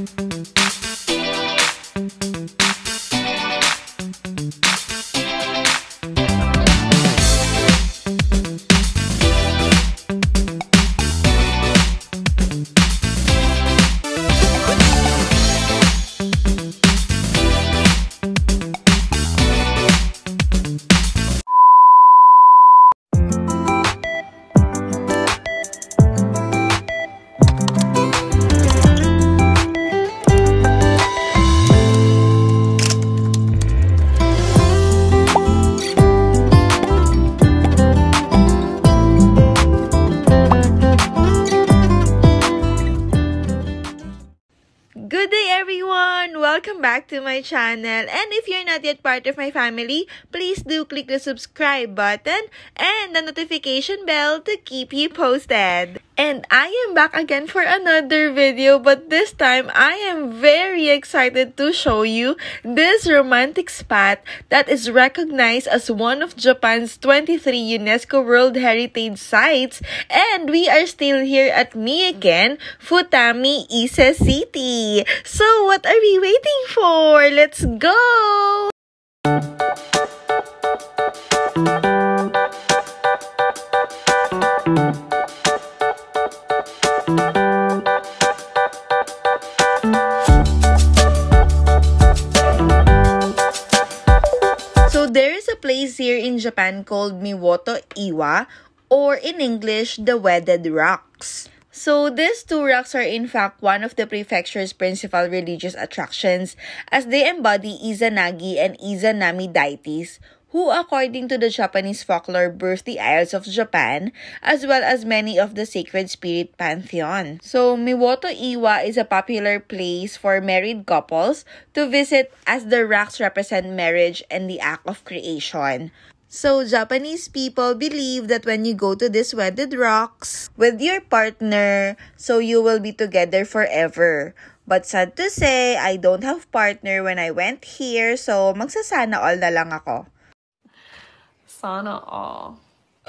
Good day everyone! Welcome back to my channel, and if you're not yet part of my family, please do click the subscribe button and the notification bell to keep you posted. And I am back again for another video, but this time I am very excited to show you this romantic spot that is recognized as one of Japan's 23 UNESCO World Heritage Sites, and we are still here at Mieken, Futami, Ise City. So what are we waiting for? Let's go! So there is a place here in Japan called Miwoto Iwa, or in English, the Wedded Rocks. So these two rocks are in fact one of the prefecture's principal religious attractions, as they embody Izanagi and Izanami deities, who according to the Japanese folklore birthed the Isles of Japan, as well as many of the sacred spirit pantheon. So Miwoto Iwa is a popular place for married couples to visit, as the rocks represent marriage and the act of creation. So, Japanese people believe that when you go to these wedded rocks with your partner, so you will be together forever. But sad to say, I don't have partner when I went here, so magsasana all na lang ako. Sana all.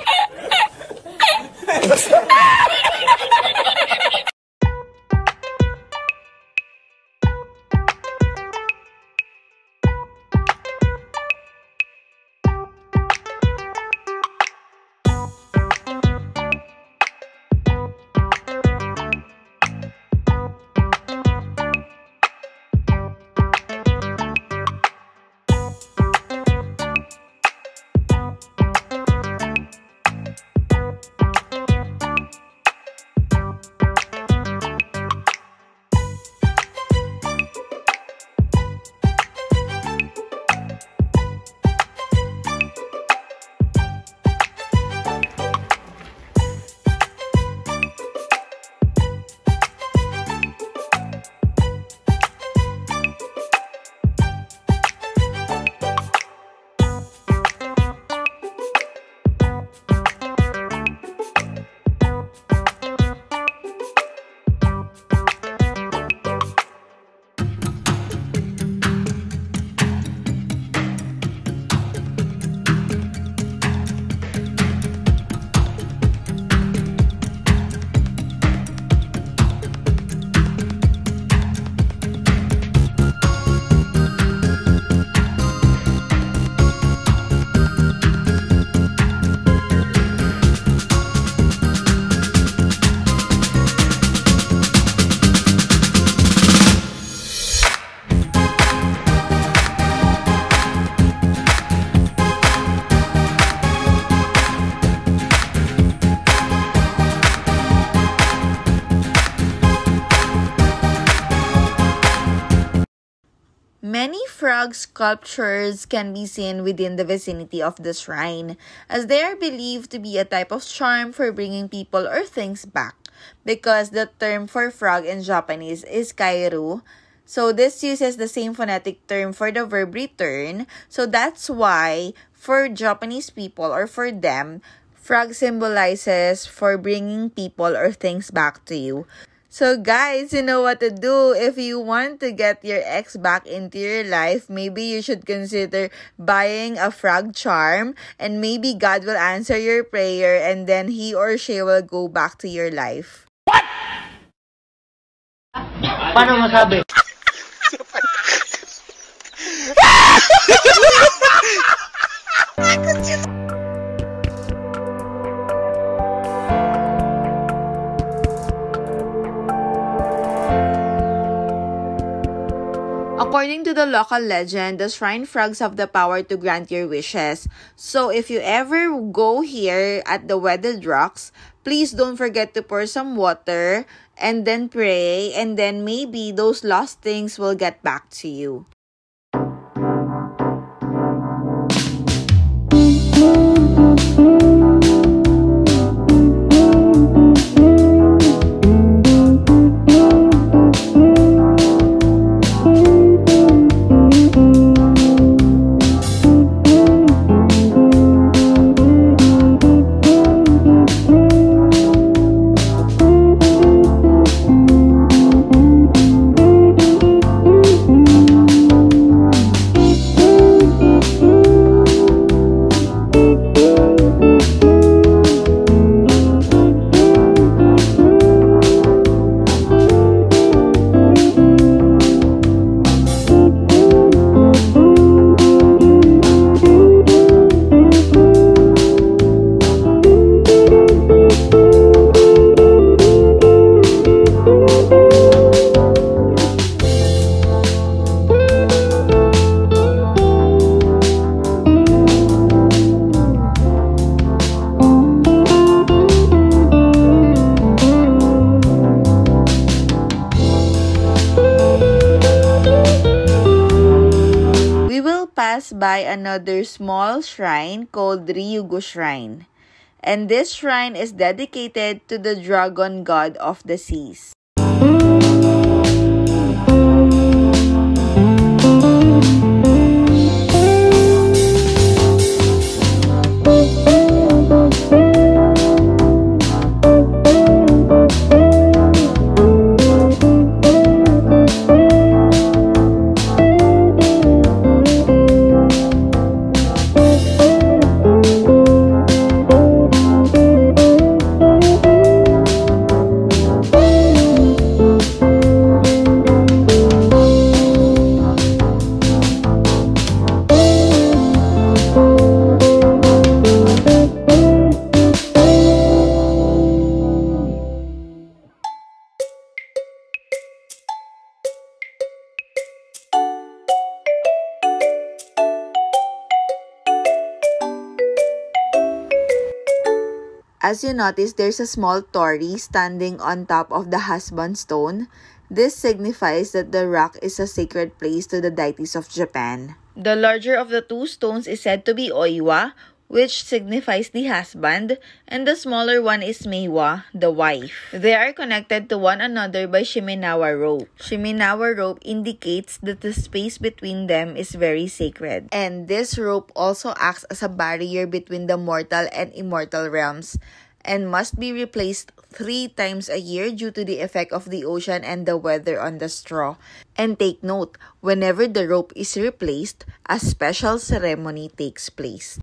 Many frog sculptures can be seen within the vicinity of the shrine, as they are believed to be a type of charm for bringing people or things back, because the term for frog in Japanese is kairu. So this uses the same phonetic term for the verb return, so that's why for Japanese people, or for them, frog symbolizes for bringing people or things back to you. So guys, you know what to do. If you want to get your ex back into your life, maybe you should consider buying a frog charm, and maybe God will answer your prayer and then he or she will go back to your life. What? Paano masabi? According to the local legend, the shrine frogs have the power to grant your wishes. So if you ever go here at the Weathered Rocks, please don't forget to pour some water and then pray, and then maybe those lost things will get back to you. Pass by another small shrine called Ryugu Shrine. And this shrine is dedicated to the dragon god of the seas. As you notice, there's a small torii standing on top of the husband stone. This signifies that the rock is a sacred place to the deities of Japan. The larger of the two stones is said to be Oiwa, which signifies the husband, and the smaller one is Meiwa, the wife. They are connected to one another by Shimenawa rope. Shimenawa rope indicates that the space between them is very sacred. And this rope also acts as a barrier between the mortal and immortal realms, and must be replaced 3 times a year due to the effect of the ocean and the weather on the straw. And take note, whenever the rope is replaced, a special ceremony takes place.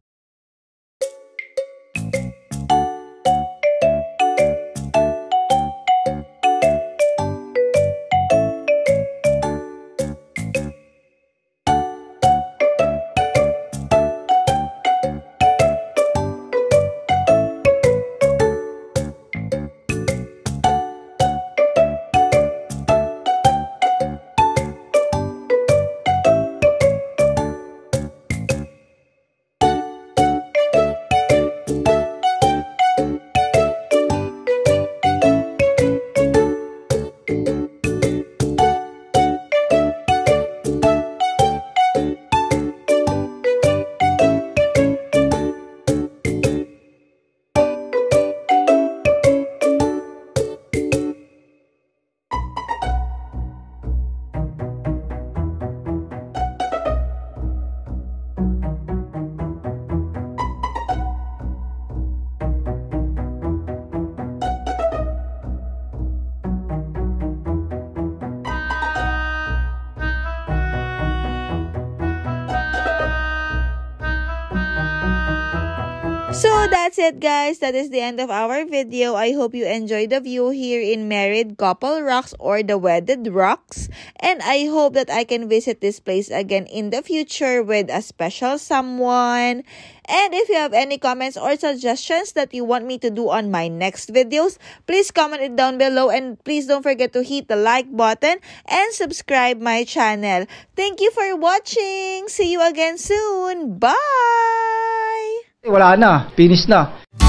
So that's it, guys. That is the end of our video. I hope you enjoyed the view here in Married Couple Rocks or the Wedded Rocks. And I hope that I can visit this place again in the future with a special someone. And if you have any comments or suggestions that you want me to do on my next videos, please comment it down below. And please don't forget to hit the like button and subscribe my channel. Thank you for watching. See you again soon. Bye! Wala na, finish na.